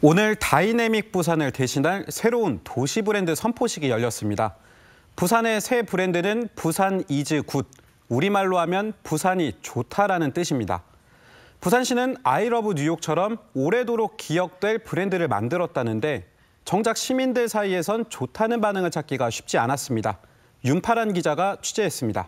오늘 다이내믹 부산을 대신할 새로운 도시 브랜드 선포식이 열렸습니다. 부산의 새 브랜드는 부산 이즈 굿, 우리말로 하면 부산이 좋다라는 뜻입니다. 부산시는 I love 뉴욕처럼 오래도록 기억될 브랜드를 만들었다는데 정작 시민들 사이에선 좋다는 반응을 찾기가 쉽지 않았습니다. 윤파란 기자가 취재했습니다.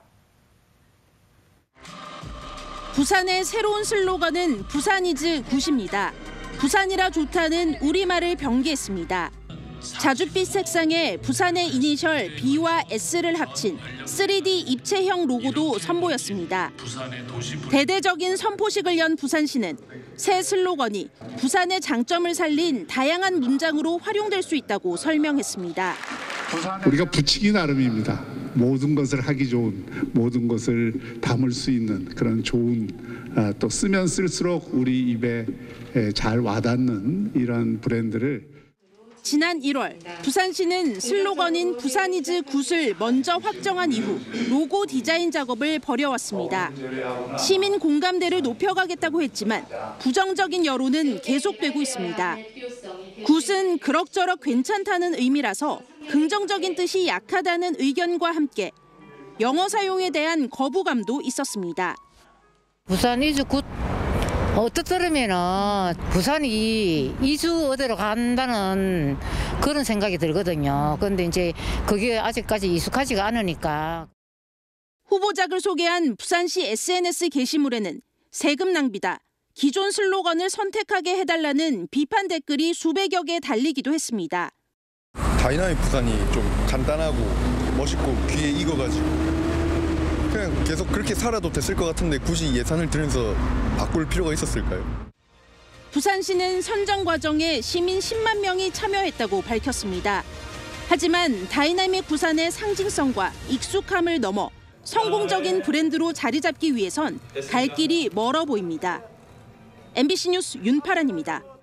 부산의 새로운 슬로건은 부산 이즈 굿입니다. 부산이라 좋다는 우리말을 병기했습니다. 자줏빛 색상에 부산의 이니셜 B와 S를 합친 3D 입체형 로고도 선보였습니다. 대대적인 선포식을 연 부산시는 새 슬로건이 부산의 장점을 살린 다양한 문장으로 활용될 수 있다고 설명했습니다. 우리가 붙이기 나름입니다. 모든 것을 하기 좋은, 모든 것을 담을 수 있는 그런 좋은, 또 쓰면 쓸수록 우리 입에 잘 와닿는 이런 브랜드를. 지난 1월 부산시는 슬로건인 부산 이즈 굿을 먼저 확정한 이후 로고 디자인 작업을 벌여왔습니다. 시민 공감대를 높여가겠다고 했지만 부정적인 여론은 계속되고 있습니다. 굿은 그럭저럭 괜찮다는 의미라서 긍정적인 뜻이 약하다는 의견과 함께 영어 사용에 대한 거부감도 있었습니다. 부산 이즈 굿. 어떻더라면은 부산이 이주 어디로 간다는 그런 생각이 들거든요. 그런데 이제 그게 아직까지 익숙하지가 않으니까. 후보작을 소개한 부산시 SNS 게시물에는 세금 낭비다, 기존 슬로건을 선택하게 해달라는 비판 댓글이 수백여 개 달리기도 했습니다. 다이나믹 부산이 좀 간단하고 멋있고 귀에 익어가지고 그냥 계속 그렇게 살아도 됐을 것 같은데 굳이 예산을 들여서 바꿀 필요가 있었을까요? 부산시는 선정 과정에 시민 10만 명이 참여했다고 밝혔습니다. 하지만 다이나믹 부산의 상징성과 익숙함을 넘어 성공적인 브랜드로 자리 잡기 위해선 갈 길이 멀어 보입니다. MBC 뉴스 윤파란입니다.